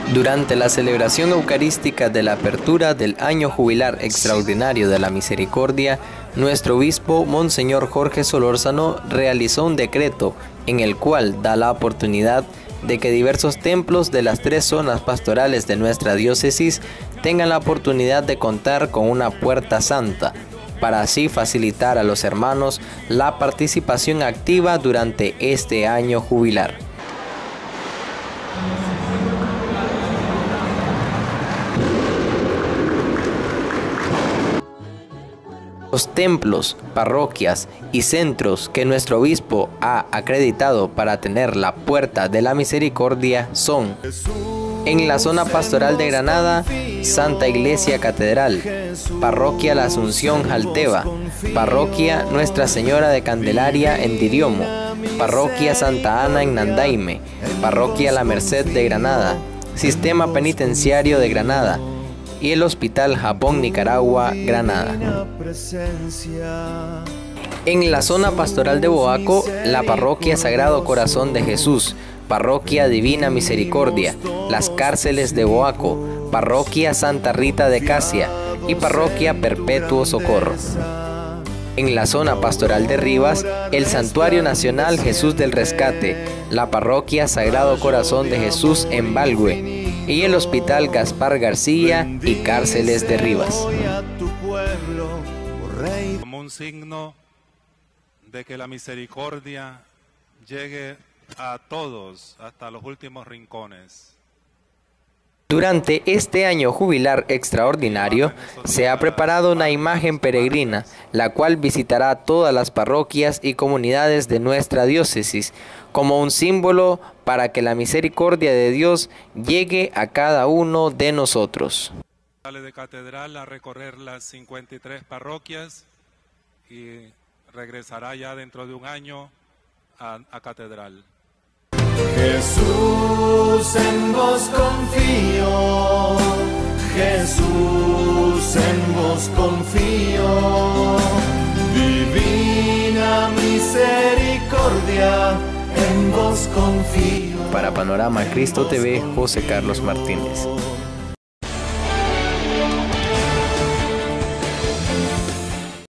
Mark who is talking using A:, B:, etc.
A: Durante la celebración eucarística de la apertura del Año Jubilar Extraordinario de la Misericordia, nuestro obispo, Monseñor Jorge Solórzano, realizó un decreto en el cual da la oportunidad de que diversos templos de las 3 zonas pastorales de nuestra diócesis tengan la oportunidad de contar con una puerta santa, para así facilitar a los hermanos la participación activa durante este año jubilar. Los templos, parroquias y centros que nuestro obispo ha acreditado para tener la puerta de la misericordia son: en la zona pastoral de Granada, Santa Iglesia Catedral, Parroquia La Asunción Jalteva, Parroquia Nuestra Señora de Candelaria en Diriomo, Parroquia Santa Ana en Nandaime, Parroquia La Merced de Granada, Sistema Penitenciario de Granada y el Hospital Japón Nicaragua, Granada. En la zona pastoral de Boaco, la Parroquia Sagrado Corazón de Jesús, Parroquia Divina Misericordia, las Cárceles de Boaco, Parroquia Santa Rita de Casia y Parroquia Perpetuo Socorro. En la zona pastoral de Rivas, el Santuario Nacional Jesús del Rescate, la Parroquia Sagrado Corazón de Jesús en Balgüe y el Hospital Gaspar García y Cárceles de Rivas.
B: Como un signo de que la misericordia llegue a todos, hasta los últimos rincones.
A: Durante este año jubilar extraordinario, se ha preparado una imagen peregrina, la cual visitará todas las parroquias y comunidades de nuestra diócesis, como un símbolo para que la misericordia de Dios llegue a cada uno de nosotros.
B: Sale de catedral a recorrer las 53 parroquias y regresará ya dentro de un año a catedral.
C: Jesús, en vos confío, Jesús, en vos confío, divina misericordia, en vos confío.
A: Para Panorama Cristo TV, José Carlos Martínez.